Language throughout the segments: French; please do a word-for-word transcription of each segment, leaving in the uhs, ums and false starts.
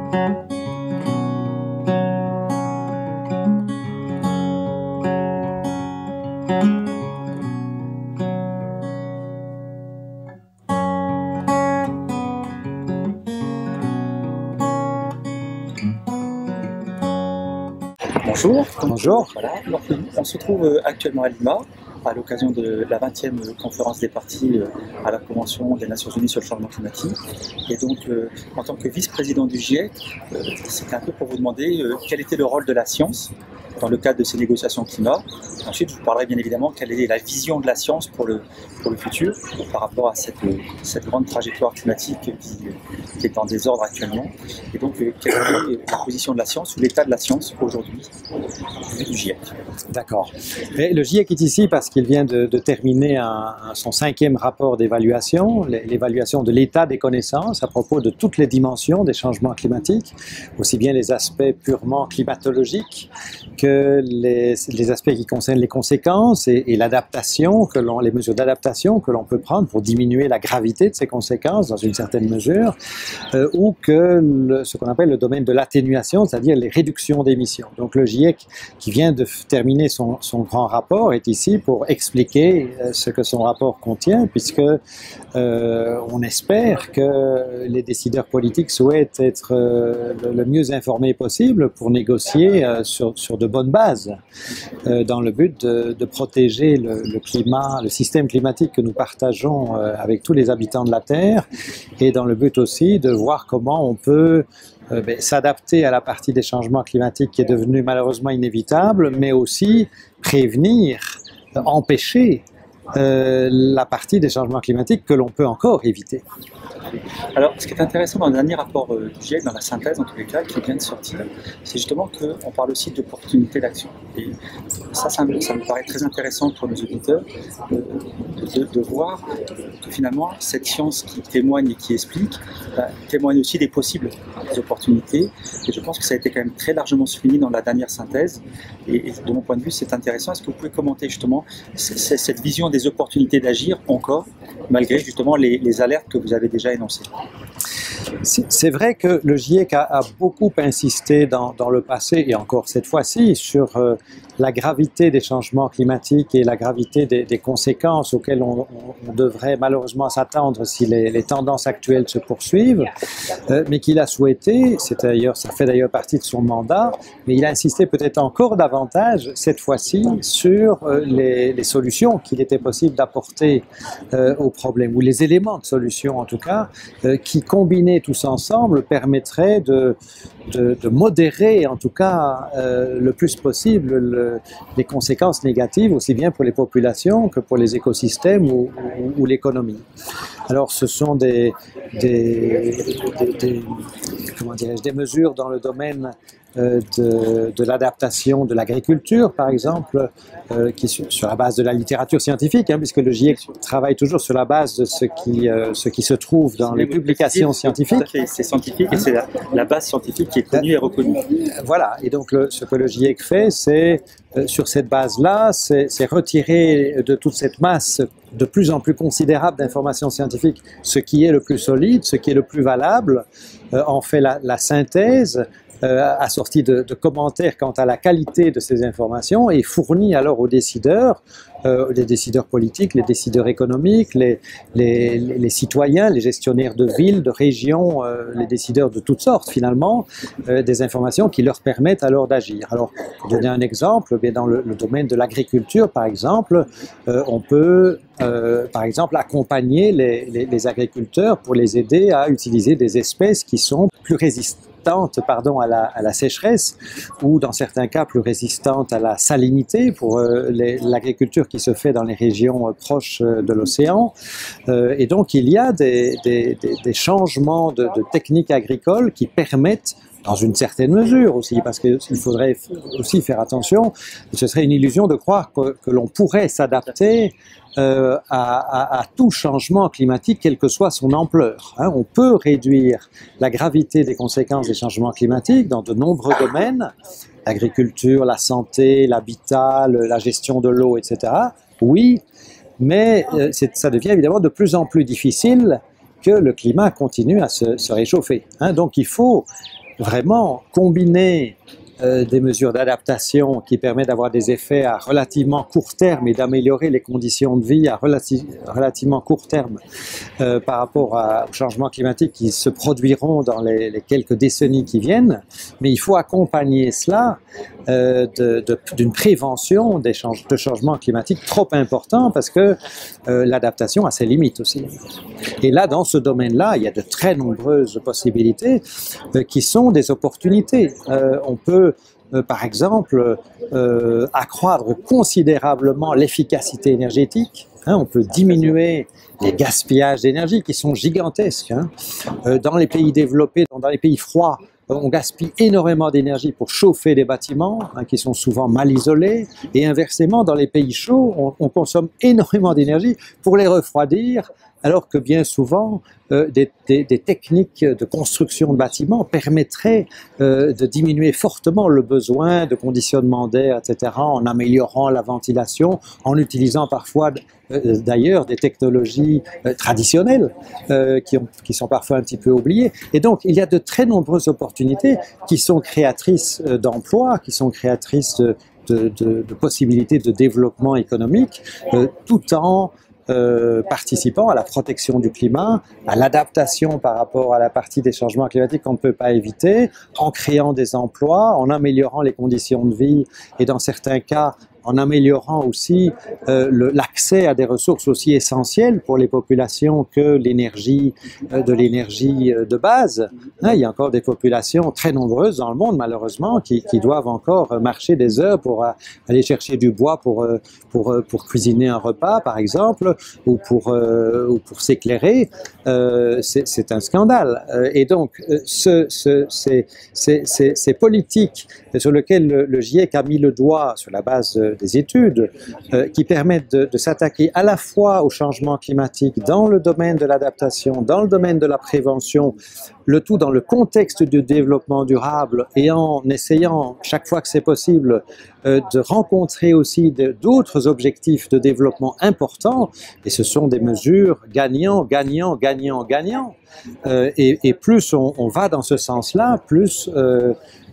Bonjour. Bonjour. Voilà. Donc, on se trouve actuellement à Lima, à l'occasion de la vingtième conférence des parties à la Convention des Nations Unies sur le changement climatique. Et donc, euh, en tant que vice-président du GIEC, euh, c'était un peu pour vous demander euh, quel était le rôle de la science dans le cadre de ces négociations climat. Ensuite, je vous parlerai bien évidemment quelle est la vision de la science pour le, pour le futur par rapport à cette, cette grande trajectoire climatique qui, qui est en désordre actuellement. Et donc, quelle est la position de la science ou l'état de la science aujourd'hui du GIEC. D'accord. Le GIEC est ici parce qu'il vient de, de terminer un, un, son cinquième rapport d'évaluation, l'évaluation de l'état des connaissances à propos de toutes les dimensions des changements climatiques, aussi bien les aspects purement climatologiques que les, les aspects qui concernent les conséquences et, et l'adaptation, que l'on, les mesures d'adaptation que l'on peut prendre pour diminuer la gravité de ces conséquences dans une certaine mesure, euh, ou que le, ce qu'on appelle le domaine de l'atténuation, c'est-à-dire les réductions d'émissions. Donc le GIEC, qui vient de terminer son, son grand rapport, est ici pour expliquer ce que son rapport contient, puisque euh, on espère que les décideurs politiques souhaitent être euh, le, le mieux informés possible pour négocier euh, sur, sur de bonnes bases, euh, dans le but de, de protéger le, le climat, le système climatique que nous partageons euh, avec tous les habitants de la Terre, et dans le but aussi de voir comment on peut euh, ben, s'adapter à la partie des changements climatiques qui est devenue malheureusement inévitable, mais aussi prévenir, euh, empêcher euh, la partie des changements climatiques que l'on peut encore éviter. Alors, ce qui est intéressant dans le dernier rapport euh, du GIEC, dans la synthèse en tous les cas, qui vient de sortir, c'est justement qu'on parle aussi d'opportunités d'action. Et ça, ça me, ça me paraît très intéressant pour nos auditeurs euh, de, de voir que finalement, cette science qui témoigne et qui explique, bah, témoigne aussi des possibles opportunités. Et je pense que ça a été quand même très largement souligné dans la dernière synthèse. Et, et de mon point de vue, c'est intéressant. Est-ce que vous pouvez commenter justement cette vision des opportunités d'agir encore, malgré justement les, les alertes que vous avez déjà énoncées? C'est vrai que le GIEC a, a beaucoup insisté dans, dans le passé, et encore cette fois-ci, sur euh, la gravité des changements climatiques et la gravité des, des conséquences auxquelles on, on, on devrait malheureusement s'attendre si les, les tendances actuelles se poursuivent, euh, mais qu'il a souhaité, c'est d'ailleurs, ça fait d'ailleurs partie de son mandat, mais il a insisté peut-être encore davantage cette fois-ci sur euh, les, les solutions qu'il était possible d'apporter euh, aux problèmes, ou les éléments de solution en tout cas, euh, qui combinés tous ensemble permettraient de, de, de modérer en tout cas euh, le plus possible le, les conséquences négatives aussi bien pour les populations que pour les écosystèmes ou, ou, ou l'économie. Alors ce sont des, des, des, des, comment dirais-je, des mesures dans le domaine euh, de, de l'adaptation de l'agriculture par exemple, euh, qui sur, sur la base de la littérature scientifique, hein, puisque le GIEC travaille toujours sur la base de ce qui, euh, ce qui se trouve dans les publications scientifiques. C'est scientifique et c'est la, la base scientifique qui est connue et reconnue. Voilà, et donc le, ce que le GIEC fait, c'est euh, sur cette base-là, c'est retirer de toute cette masse de plus en plus considérable d'informations scientifiques ce qui est le plus solide, ce qui est le plus valable, euh, en fait la, la synthèse, Euh, assorti de, de commentaires quant à la qualité de ces informations et fournit alors aux décideurs, euh, les décideurs politiques, les décideurs économiques, les, les, les citoyens, les gestionnaires de villes, de régions, euh, les décideurs de toutes sortes finalement, euh, des informations qui leur permettent alors d'agir. Alors, pour donner un exemple, bien dans le, le domaine de l'agriculture par exemple, euh, on peut euh, par exemple accompagner les, les, les agriculteurs pour les aider à utiliser des espèces qui sont plus résistantes pardon, à, la, à la sécheresse ou dans certains cas plus résistante à la salinité pour euh, l'agriculture qui se fait dans les régions euh, proches euh, de l'océan. Euh, et donc il y a des, des, des, des changements de, de techniques agricoles qui permettent dans une certaine mesure aussi, parce qu'il faudrait aussi faire attention, ce serait une illusion de croire que, que l'on pourrait s'adapter euh, à, à, à tout changement climatique, quelle que soit son ampleur. Hein. On peut réduire la gravité des conséquences des changements climatiques dans de nombreux domaines, l'agriculture, la santé, l'habitat, la gestion de l'eau, et cetera. Oui, mais euh, ça devient évidemment de plus en plus difficile que le climat continue à se, se réchauffer. Hein. Donc il faut vraiment combiner euh, des mesures d'adaptation qui permettent d'avoir des effets à relativement court terme et d'améliorer les conditions de vie à relati relativement court terme euh, par rapport à, aux changements climatiques qui se produiront dans les, les quelques décennies qui viennent. Mais il faut accompagner cela euh, d'une prévention des change, de changements climatiques trop importants parce que euh, l'adaptation a ses limites aussi. Et là, dans ce domaine-là, il y a de très nombreuses possibilités euh, qui sont des opportunités. Euh, on peut, euh, par exemple, euh, accroître considérablement l'efficacité énergétique. Hein, on peut diminuer les gaspillages d'énergie qui sont gigantesques. Hein. Euh, dans les pays développés, dans les pays froids, on gaspille énormément d'énergie pour chauffer des bâtiments hein, qui sont souvent mal isolés, et inversement, dans les pays chauds, on, on consomme énormément d'énergie pour les refroidir, alors que bien souvent, euh, des, des, des techniques de construction de bâtiments permettraient euh, de diminuer fortement le besoin de conditionnement d'air, et cetera, en améliorant la ventilation, en utilisant parfois euh, d'ailleurs des technologies euh, traditionnelles euh, qui, ont, qui sont parfois un petit peu oubliées. Et donc, il y a de très nombreuses opportunités qui sont créatrices euh, d'emplois, qui sont créatrices de, de, de, de possibilités de développement économique, euh, tout en Euh, participant à la protection du climat, à l'adaptation par rapport à la partie des changements climatiques qu'on ne peut pas éviter, en créant des emplois, en améliorant les conditions de vie et dans certains cas en améliorant aussi euh, l'accès à des ressources aussi essentielles pour les populations que l'énergie, euh, de l'énergie euh, de base. Hein, il y a encore des populations très nombreuses dans le monde, malheureusement, qui, qui doivent encore marcher des heures pour euh, aller chercher du bois pour, euh, pour, euh, pour cuisiner un repas, par exemple, ou pour, euh, ou pour s'éclairer. Euh, c'est un scandale. Euh, et donc, euh, ce, ce, ces, ces, ces, ces politiques sur lesquelles le, le GIEC a mis le doigt sur la base euh, des études euh, qui permettent de, de s'attaquer à la fois au changement climatique dans le domaine de l'adaptation, dans le domaine de la prévention, le tout dans le contexte du développement durable et en essayant, chaque fois que c'est possible, euh, de rencontrer aussi d'autres objectifs de développement importants. Et ce sont des mesures gagnant, gagnant, gagnant, gagnant. Euh, et, et plus on, on va dans ce sens-là, plus euh,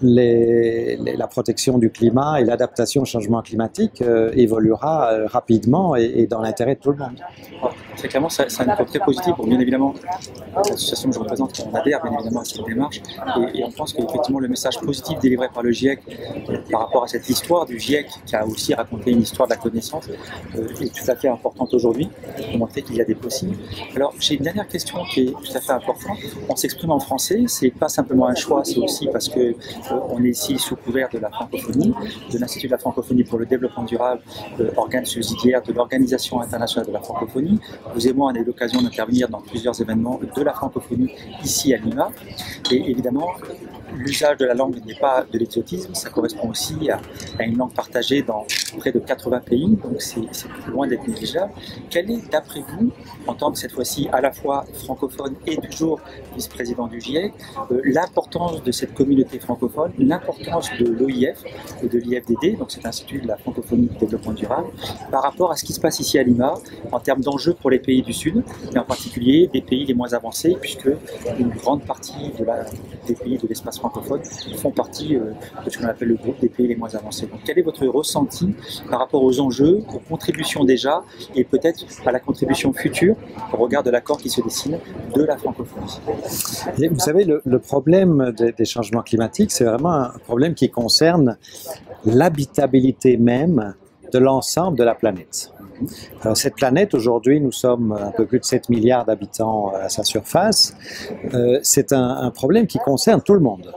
Les, les, la protection du climat et l'adaptation au changement climatique euh, évoluera euh, rapidement et, et dans l'intérêt de tout le monde. Alors, très clairement, ça, ça a une cote très positive. Bon, bien évidemment, l'association que je représente, on adhère bien évidemment à cette démarche et, et on pense qu'effectivement le message positif délivré par le GIEC euh, par rapport à cette histoire du GIEC qui a aussi raconté une histoire de la connaissance euh, est tout à fait importante aujourd'hui pour montrer qu'il y a des possibles. Alors, j'ai une dernière question qui est tout à fait importante. On s'exprime en français, c'est pas simplement un choix, c'est aussi parce que on est ici sous couvert de la francophonie, de l'Institut de la francophonie pour le développement durable, euh, organe subsidiaire de l'Organisation internationale de la francophonie. Vous et moi, on a eu l'occasion d'intervenir dans plusieurs événements de la francophonie ici à Lima. Et évidemment, l'usage de la langue n'est pas de l'exotisme, ça correspond aussi à, à une langue partagée dans près de quatre-vingts pays, donc c'est loin d'être négligeable. Quel est, d'après vous, en tant que cette fois-ci à la fois francophone et toujours vice-président du GIEC, euh, l'importance de cette communauté francophone, l'importance de l'O I F et de l'I F D D, donc cet Institut de la francophonie et du développement durable, par rapport à ce qui se passe ici à Lima, en termes d'enjeux pour les pays du Sud, et en particulier des pays les moins avancés, puisque une grande partie de la, des pays de l'espace francophone font partie euh, de ce qu'on appelle le groupe des pays les moins avancés. Donc, quel est votre ressenti par rapport aux enjeux, aux contributions déjà, et peut-être à la contribution future au regard de l'accord qui se dessine de la francophonie? Vous savez, le, le problème des, des changements climatiques, c'est vraiment un problème qui concerne l'habitabilité même de l'ensemble de la planète. Alors, cette planète, aujourd'hui, nous sommes un peu plus de sept milliards d'habitants à sa surface. Euh, c'est un, un problème qui concerne tout le monde.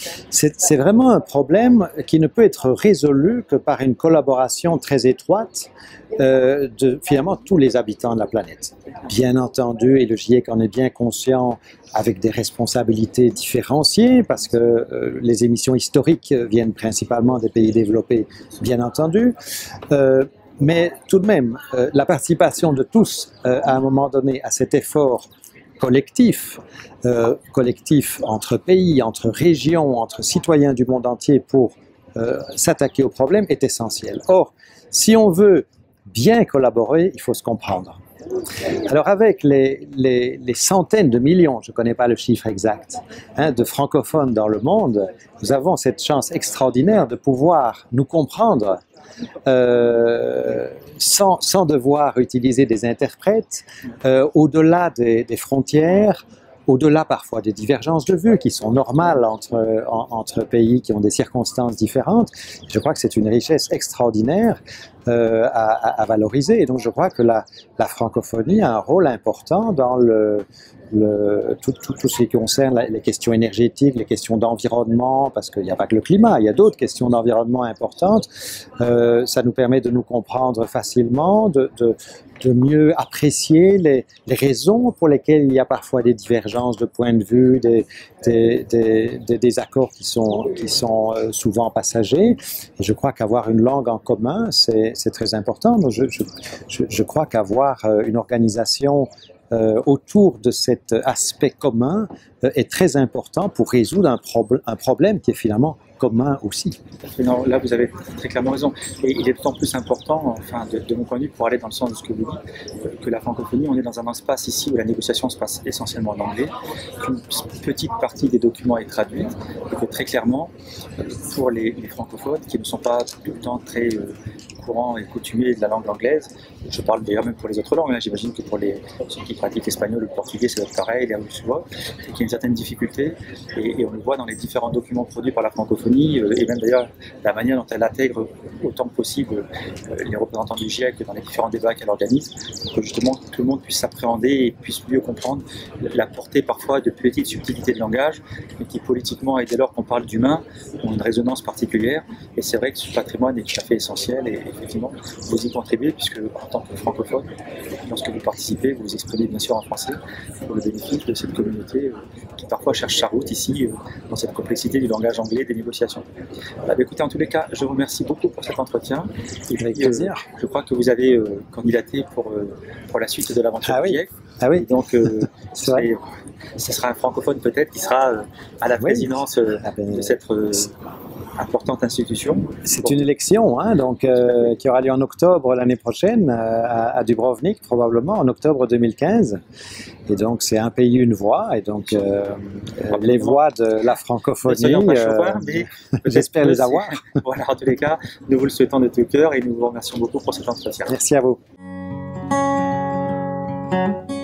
C'est vraiment un problème qui ne peut être résolu que par une collaboration très étroite euh, de finalement tous les habitants de la planète. Bien entendu, et le GIEC en est bien conscient, avec des responsabilités différenciées, parce que euh, les émissions historiques viennent principalement des pays développés, bien entendu. Euh, mais tout de même, euh, la participation de tous, euh, à un moment donné, à cet effort collectif, euh, collectif entre pays, entre régions, entre citoyens du monde entier pour euh, s'attaquer au problème est essentiel. Or, si on veut bien collaborer, il faut se comprendre. Alors avec les, les, les centaines de millions, je ne connais pas le chiffre exact, hein, de francophones dans le monde, nous avons cette chance extraordinaire de pouvoir nous comprendre euh, sans, sans devoir utiliser des interprètes, euh, au-delà des, des frontières, au-delà parfois des divergences de vues qui sont normales entre, en, entre pays qui ont des circonstances différentes. Je crois que c'est une richesse extraordinaire euh, à, à, à valoriser. Et donc je crois que la, la francophonie a un rôle important dans le, le, tout, tout, tout ce qui concerne les questions énergétiques, les questions d'environnement, parce qu'il n'y a pas que le climat, il y a d'autres questions d'environnement importantes. Euh, ça nous permet de nous comprendre facilement, de, de, de mieux apprécier les, les raisons pour lesquelles il y a parfois des divergences de point de vue, des, des, des, des désaccords qui sont, qui sont souvent passagers. Et je crois qu'avoir une langue en commun, c'est très important. Donc je, je, je, je crois qu'avoir une organisation Euh, autour de cet aspect commun euh, est très important pour résoudre un, prob un problème qui est finalement commun aussi. Non, là, vous avez très clairement raison. Et il est d'autant plus important, enfin, de, de mon point de vue, pour aller dans le sens de ce que vous dites, que la francophonie, on est dans un espace ici où la négociation se passe essentiellement en anglais, qu'une petite partie des documents est traduite, et que très clairement, pour les, les francophones, qui ne sont pas tout le temps très euh, courants et coutumiers de la langue anglaise, je parle d'ailleurs même pour les autres langues, hein, j'imagine que pour les, ceux qui pratiquent l'espagnol ou le portugais, c'est pareil, les russois, et qu'il y a une certaine difficulté, et, et on le voit dans les différents documents produits par la francophonie, euh, et même d'ailleurs la manière dont elle intègre autant que possible euh, les représentants du GIEC dans les différents débats qu'elle organise, pour que justement tout le monde puisse s'appréhender et puisse mieux comprendre la portée parfois de petites subtilités de langage, mais qui politiquement, et dès lors qu'on parle d'humain, ont une résonance particulière, et c'est vrai que ce patrimoine est tout à fait essentiel, et effectivement, vous y contribuez, puisque en tant que francophone, lorsque vous participez, vous vous exprimez bien sûr en français, pour le bénéfice de cette communauté euh, qui parfois cherche sa route ici, euh, dans cette complexité du langage anglais des négociations. Bah, écoutez, en tous les cas, je vous remercie beaucoup pour cet entretien. Et Avec plaisir. Euh, je crois que vous avez euh, candidaté pour, euh, pour la suite de l'aventure ah du oui. GIEC. Ah oui. Et donc, euh, ce, serait, ce sera un francophone peut-être qui sera euh, à la présidence euh, ah ben, de cette euh, importante institution. C'est bon. une élection, hein, donc, euh, qui aura lieu en octobre l'année prochaine, euh, à, à Dubrovnik, probablement, en octobre deux mille quinze. Et donc, c'est un pays, une voix, et donc, euh, euh, les voix de la francophonie, euh, j'espère les avoir. Voilà, en tous les cas, nous vous le souhaitons de tout cœur, et nous vous remercions beaucoup pour cet entretien. Merci à vous.